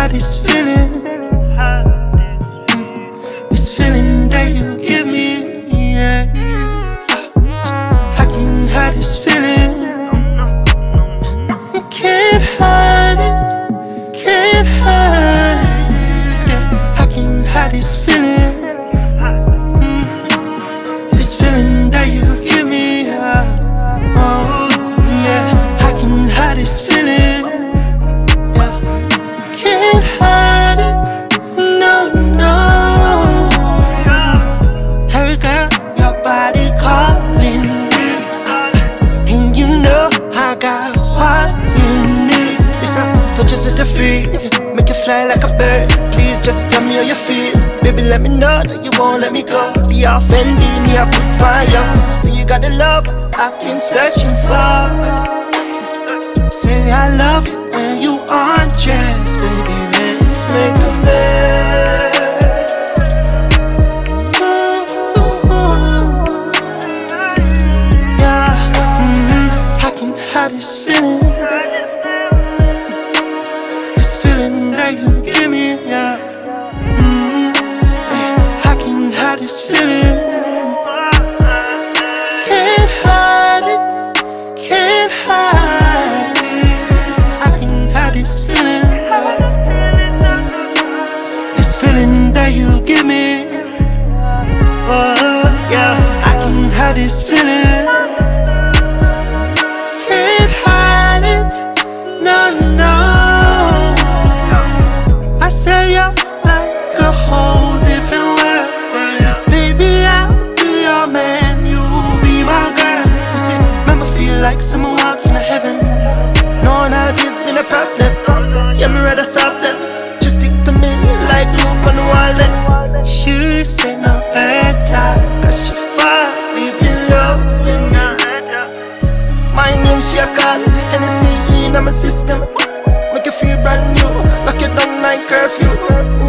hide this feeling. This feeling that you give me, yeah. I can hide this feeling. Can't hide it, can't hide it, yeah. I can hide this feeling. This feeling that you give me, oh yeah. I can hide this feeling. Free, make you fly like a bird. Please just tell me how you feel. Baby, let me know that you won't let me go. The offended me, I put fire. So you got the love I've been searching for. Say I love you when you undress. Baby, let's make a mess. Yeah, I can hide this feeling. You give me, yeah. I can hide this feeling. Can't hide it, can't hide it. I can hide this feeling. This feeling that you give me, oh yeah. I can hide this feeling. Can't hide it, no, no. Say you're like a whole different world. Baby, I'll be your man, you'll be my girl. Pussy, remember feel like someone walking to heaven. No one I'll give in a problem. Yeah, me rather soft them. Just stick to me like loop on the wall then. She say no her time, cause she fall deep in love with me. My name she a call, Hennessy in my system. Make you feel brand new, knock it down like curfew.